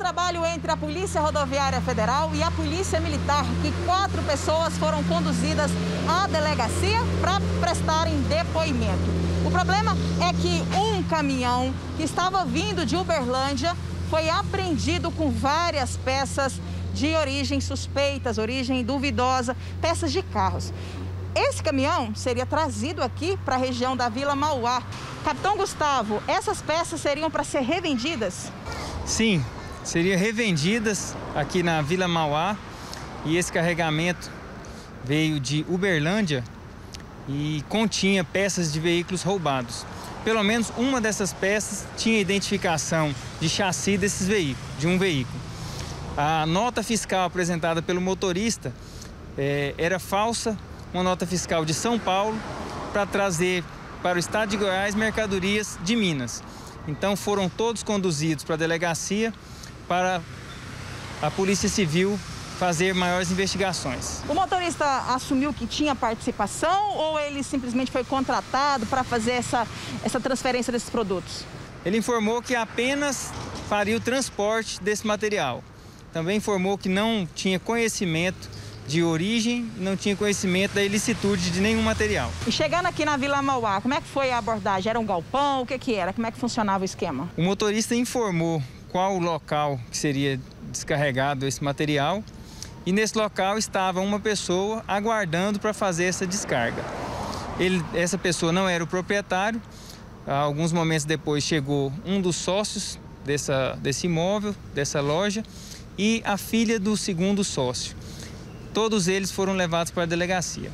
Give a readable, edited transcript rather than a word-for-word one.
trabalho entre a Polícia Rodoviária Federal e a Polícia Militar, que 4 pessoas foram conduzidas à delegacia para prestarem depoimento. O problema é que um caminhão que estava vindo de Uberlândia foi apreendido com várias peças de origem suspeitas, origem duvidosa, peças de carros. Esse caminhão seria trazido aqui para a região da Vila Mauá. Capitão Gustavo, essas peças seriam para ser revendidas? Sim, seriam revendidas aqui na Vila Mauá e esse carregamento veio de Uberlândia e continha peças de veículos roubados. Pelo menos uma dessas peças tinha identificação de chassi de um veículo. A nota fiscal apresentada pelo motorista era falsa, uma nota fiscal de São Paulo, para trazer para o estado de Goiás mercadorias de Minas. Então foram todos conduzidos para a delegacia para a Polícia Civil fazer maiores investigações. O motorista assumiu que tinha participação ou ele simplesmente foi contratado para fazer essa transferência desses produtos? Ele informou que apenas faria o transporte desse material. Também informou que não tinha conhecimento de origem, não tinha conhecimento da ilicitude de nenhum material. E chegando aqui na Vila Mauá, como é que foi a abordagem? Era um galpão? O que era? Como é que funcionava o esquema? O motorista informou qual o local que seria descarregado esse material e nesse local estava uma pessoa aguardando para fazer essa descarga. Essa pessoa não era o proprietário. Alguns momentos depois chegou um dos sócios desse imóvel, dessa loja, e a filha do segundo sócio. Todos eles foram levados para a delegacia.